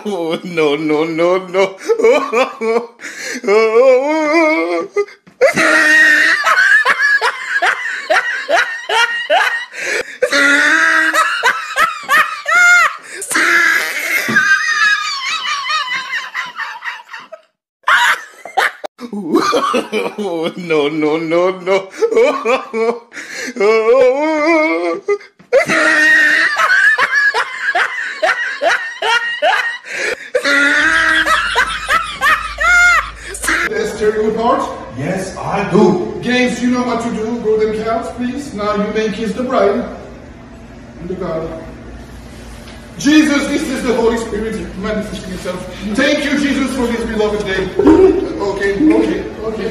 Oh, no, no, no, no. Oh, oh, oh, no, no, no, no. Oh, oh, The stereo part? Yes, I do. Games, you know what to do. Grow them cows, please. Now you may kiss the bride and the God. Jesus, this is the Holy Spirit manifesting itself. Thank you, Jesus, for this beloved day. Okay.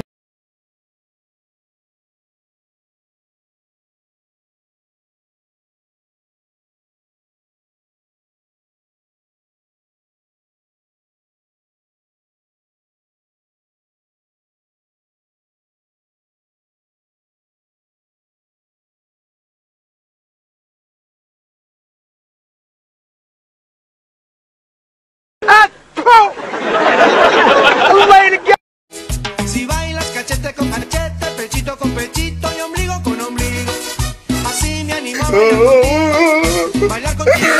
Si bailas cachete con cachete, pechito con pechito y ombligo con ombligo, así me animo a bailar contigo,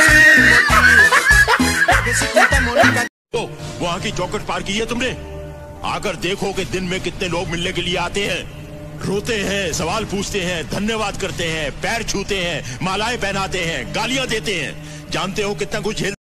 que si cantamos la वहाँ की चौखट पार की है तुमने? आकर देखो कि दिन में कितने लोग मिलने के लिए आते हैं, रोते हैं, सवाल पूछते हैं, धन्यवाद करते हैं, पैर छूते हैं, मालाएं पहनाते हैं, गालियां देते हैं। जानते हो कितना कुछ झेल